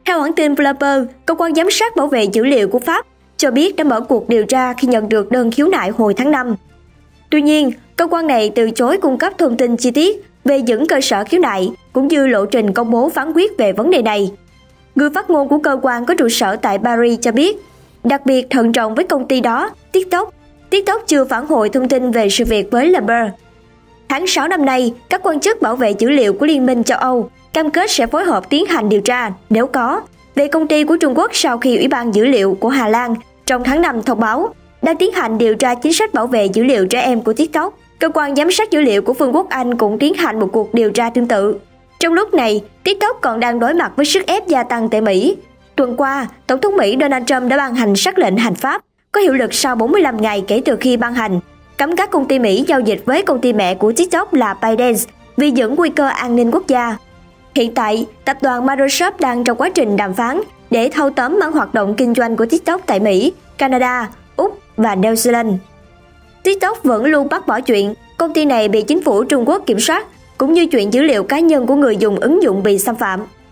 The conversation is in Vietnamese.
Theo hãng tin Bloomberg, cơ quan giám sát bảo vệ dữ liệu của Pháp cho biết đã mở cuộc điều tra khi nhận được đơn khiếu nại hồi tháng 5. Tuy nhiên, cơ quan này từ chối cung cấp thông tin chi tiết về những cơ sở khiếu nại cũng như lộ trình công bố phán quyết về vấn đề này. Người phát ngôn của cơ quan có trụ sở tại Paris cho biết, đặc biệt thận trọng với công ty đó, TikTok chưa phản hồi thông tin về sự việc với Bloomberg. Tháng 6 năm nay, các quan chức bảo vệ dữ liệu của Liên minh châu Âu cam kết sẽ phối hợp tiến hành điều tra, nếu có, về công ty của Trung Quốc sau khi Ủy ban dữ liệu của Hà Lan trong tháng 5 thông báo đang tiến hành điều tra chính sách bảo vệ dữ liệu trẻ em của TikTok. Cơ quan giám sát dữ liệu của Vương quốc Anh cũng tiến hành một cuộc điều tra tương tự. Trong lúc này, TikTok còn đang đối mặt với sức ép gia tăng tại Mỹ. Tuần qua, Tổng thống Mỹ Donald Trump đã ban hành sắc lệnh hành pháp có hiệu lực sau 45 ngày kể từ khi ban hành, cấm các công ty Mỹ giao dịch với công ty mẹ của TikTok là ByteDance vì những nguy cơ an ninh quốc gia. Hiện tại, tập đoàn Microsoft đang trong quá trình đàm phán để thâu tóm mảng hoạt động kinh doanh của TikTok tại Mỹ, Canada, Úc và New Zealand. TikTok vẫn luôn bác bỏ chuyện công ty này bị chính phủ Trung Quốc kiểm soát, cũng như chuyện dữ liệu cá nhân của người dùng ứng dụng bị xâm phạm.